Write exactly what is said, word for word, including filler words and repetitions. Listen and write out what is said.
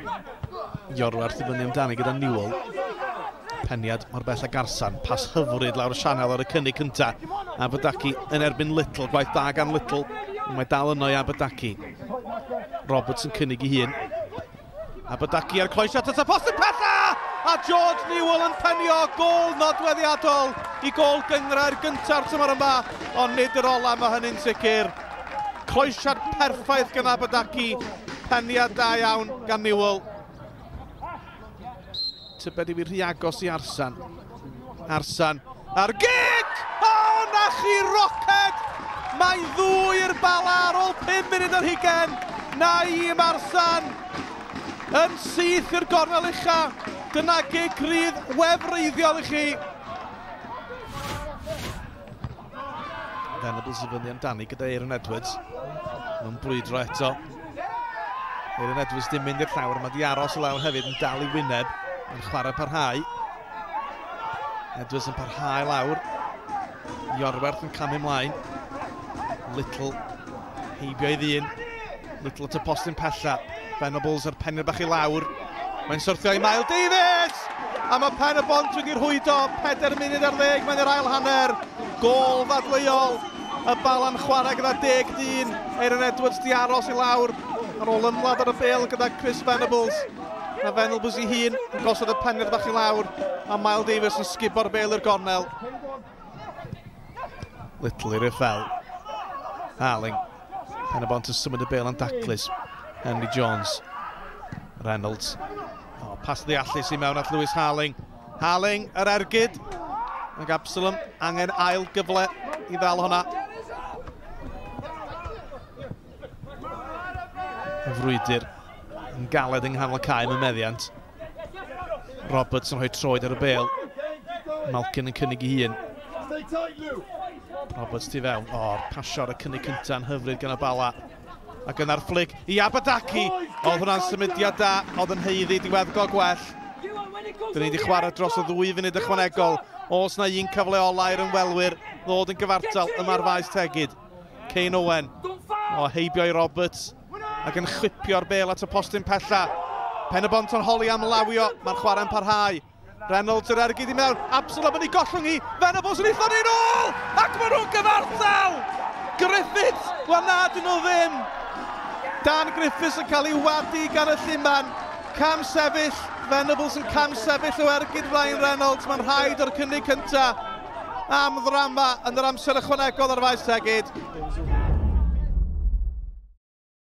Iorwerth i fyny amdani gyda Newell. Peniad mor bell ag Arsan, pas hyfryd lawr y sianel ar y cynnig cynta. Aberdaki yn erbyn Little, gwaith da gan Little. Mae dal yno i Aberdaki. Roberts yn cynnig i hun. Aberdaki ar cloesiad at y post yn pella! A George Newell yn penio gol nodweddiadol i gol gyngrair gynta'r tymor yma, ond nid yr ola mae hynny'n sicr. Cloesiad perffaith gan Aberdaki, peniad da iawn gan Newell. Tybed i fi rhy agos i Arsan. Arsan ar gig! O, na chi roced! Mae'n ddwy i'r Bala ar ôl pum munud ar hugain. Naim Arsan yn syth i'r gornel ucha. Dyna gig rydd wefreiddiol i chi. Venables i fyny amdani gyda Aaron Edwards. Mae'n brwydro eto. Aaron Edwards dim mynd i'r llawr, mae di aros y lawr hefyd yn dal i wyneb. Yn chwarae parhau. Edwards yn parhau lawr. Iorwerth yn camu ymlaen. Little heibio i ddyn. Little at y postyn pella. Venables ar penir bach i lawr. Mae'n syrthio i Miles Davies! A mae Pen-y-bont wedi rhwydo. Peder munud ar ddeg, mae'n yr ail hanner. Gol ddadleuol. Y Bala'n chwarae gyda deg dyn. Aaron Edwards di aros i lawr. Ar ôl ymladd ar y bel gyda Chris Venables. A Venables i hun yn gosod y penir bach i lawr. A Miles Davies yn sgibo'r bel i'r gornel. Little i'r uffel. Harling. Pen-y-bont yn symud y bel yn daclus. Henry Jones. Reynolds. Oh, pas ddeallus i mewn at Lewis Harling. Harling, yr ergyd. Ac Absalom angen ail gyfle i ddal honna. Y frwydr yn galed yng nghanol cae mewn meddiant. Roberts yn rhoi troed ar y bel. Malkin yn cynnig i hun. Roberts tu fewn. O, oh, pasio ar y cynnig cynta yn hyfryd gan y Bala. Ac yna'r fflig i Aberdaki. Oedd hwnna'n symudiad da, oedd yn heiddi diweddgol gwell. Dyn ni wedi chwarae dros y ddwy funud ychwanegol. Os na un cyfle ola i'r ymwelwyr ddod yn gyfartal yma'r faes tegid. Kane Owen. O, heibio i Roberts. Ac yn chwipio'r bel at y postyn pella. Pen-y-bont yn holi am lawio. Mae'r chwarae'n parhau. Reynolds yr ergyd i mewn. Absalom yn ei gollwng hi. Venables yn eithon ni'n ôl! Ac maen nhw'n gyfartal! Griffiths! Wel na, dyn nhw ddim. Dan Griffiths yn cael ei wadu gan y llyman. Cam sefyll. Venables yn cam sefyll o ergyd Ryan Reynolds. Mae'n rhaid o'r cynnig cynta am ddrama yn yr amser ychwanegol ar faes tegid.